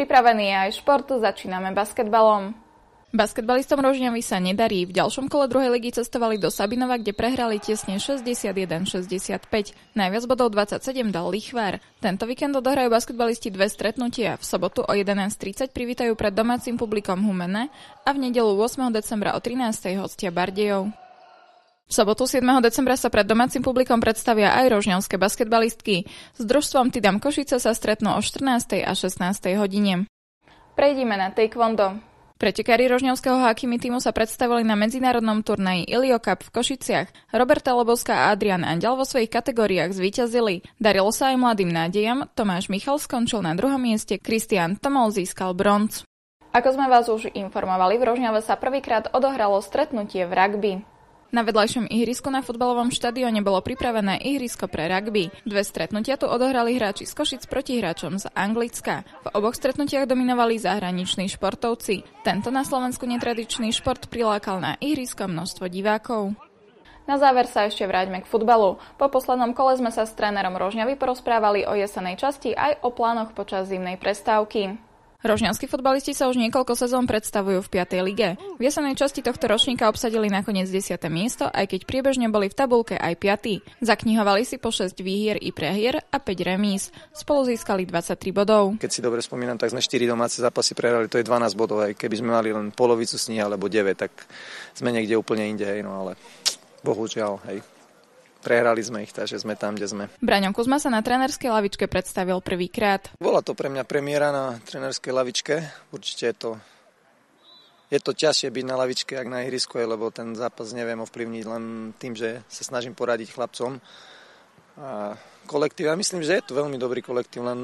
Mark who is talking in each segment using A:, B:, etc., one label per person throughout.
A: Pripravený je aj šport, začíname basketbalom. Basketbalistom Rožňavy sa nedarí. V ďalšom kole druhej ligy cestovali do Sabinova, kde prehrali tesne 61-65. Najviac bodov 27 dal Lichvár. Tento víkend odohrajú basketbalisti dve stretnutia. V sobotu o 11:30 privítajú pred domácim publikom Humenné a v nedeľu 8. decembra o 13:00 hostia Bardejov. V sobotu 7. decembra sa pred domácim publikom predstavia aj rožňavské basketbalistky. S družstvom Tidam Košice sa stretnú o 14:00 a 16:00 hodine. Prejdime na taekwondo. Pretekári rožňavského hákimi tímu sa predstavili na medzinárodnom turnaji Ilio Cup v Košiciach. Roberta Lobovská a Adrian Andial vo svojich kategóriách zvíťazili. Darilo sa aj mladým nádejam, Tomáš Michal skončil na druhom mieste, Kristián Tomol získal bronz. Ako sme vás už informovali, v Rožňave sa prvýkrát odohralo stretnutie v rugby. Na vedľajšom ihrisku na futbalovom štadióne bolo pripravené ihrisko pre rugby. Dve stretnutia tu odohrali hráči z Košic proti hráčom z Anglicka. V oboch stretnutiach dominovali zahraniční športovci. Tento na Slovensku netradičný šport prilákal na ihrisko množstvo divákov. Na záver sa ešte vráťme k futbalu. Po poslednom kole sme sa s trénerom Rožňavy porozprávali o jesenej časti aj o plánoch počas zimnej prestávky. Rožňavskí futbalisti sa už niekoľko sezón predstavujú v 5. lige. V jesenej časti tohto ročníka obsadili nakoniec 10. miesto, aj keď priebežne boli v tabuľke aj 5. Zaknihovali si po 6 výhier i prehier a 5 remíz. Spolu získali 23 bodov.
B: Keď si dobre spomínam, tak sme 4 domáce zápasy prehrali, to je 12 bodov. Aj keby sme mali len polovicu z nich alebo 9, tak sme niekde úplne inde, no ale bohužiaľ, hej. Prehrali sme ich, takže sme tam, kde sme.
A: Braňo Kuzma sa na trénerskej lavičke predstavil prvýkrát.
B: Bola to pre mňa premiéra na trénerskej lavičke. Určite je to ťažšie byť na lavičke, jak na ihrisku, lebo ten zápas neviem ovplyvniť len tým, že sa snažím poradiť chlapcom. A kolektív, ja myslím, že je to veľmi dobrý kolektív, len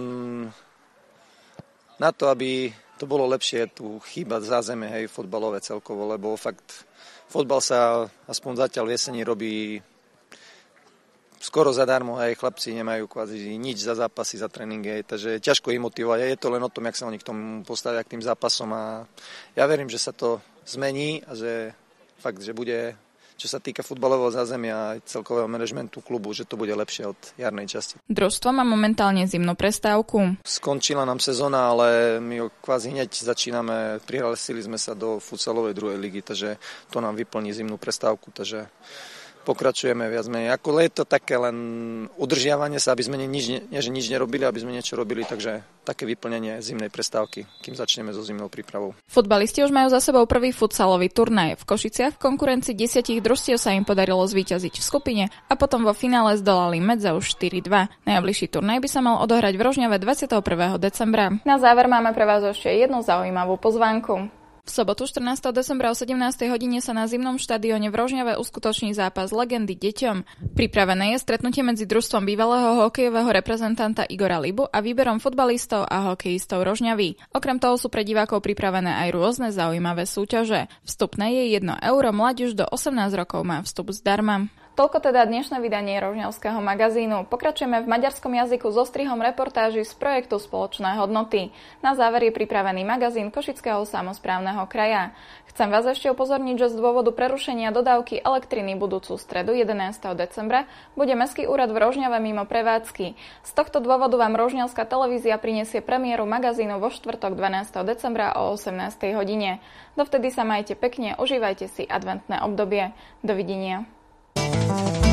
B: na to, aby to bolo lepšie, tu chýba zázemie, hej, fotbalové celkovo, lebo fakt fotbal sa aspoň zatiaľ v jeseni robí skoro zadarmo, aj chlapci nemajú kvázi nič za zápasy, za tréningy, takže ťažko ich motivovať. Je to len o tom, jak sa oni k tomu postavia, k tým zápasom a ja verím, že sa to zmení a že fakt, že bude, čo sa týka futbalového zázemia a celkového manažmentu klubu, že to bude lepšie od jarnej časti.
A: Družstvo má momentálne zimnú prestávku.
B: Skončila nám sezóna, ale my kvázi hneď začíname, prihlásili sme sa do futsalovej druhej ligy, takže to nám vyplní zimnú prestávku, takže pokračujeme viac menej. Ako je to také len udržiavanie sa, aby sme nič nerobili, aby sme niečo robili, takže také vyplnenie zimnej prestávky, kým začneme so zimnou prípravou.
A: Futbalisti už majú za sebou prvý futsalový turnaj. V Košiciach v konkurencii 10 družstiev sa im podarilo zvíťaziť v skupine a potom vo finále zdolali Medzeu 4-2. Najbližší turnaj by sa mal odohrať v Rožňave 21. decembra. Na záver máme pre vás ešte jednu zaujímavú pozvánku. V sobotu 14. decembra o 17. hodine sa na zimnom štadióne v Rožňave uskutoční zápas legendy deťom. Pripravené je stretnutie medzi družstvom bývalého hokejového reprezentanta Igora Libu a výberom futbalistov a hokejistov Rožňavy. Okrem toho sú pre divákov pripravené aj rôzne zaujímavé súťaže. Vstupné je 1 euro, mládež do 18 rokov má vstup zdarma. Toľko teda dnešné vydanie Rožňavského magazínu. Pokračujeme v maďarskom jazyku so strihom reportáží z projektu Spoločné hodnoty. Na záver je pripravený magazín Košického samosprávneho kraja. Chcem vás ešte upozorniť, že z dôvodu prerušenia dodávky elektriny budúcu stredu 11. decembra bude Mestský úrad v Rožňave mimo prevádzky. Z tohto dôvodu vám Rožňavská televízia prinesie premiéru magazínu vo štvrtok 12. decembra o 18. hodine. Dovtedy sa majte pekne, užívajte si adventné obdobie. Dovidenia.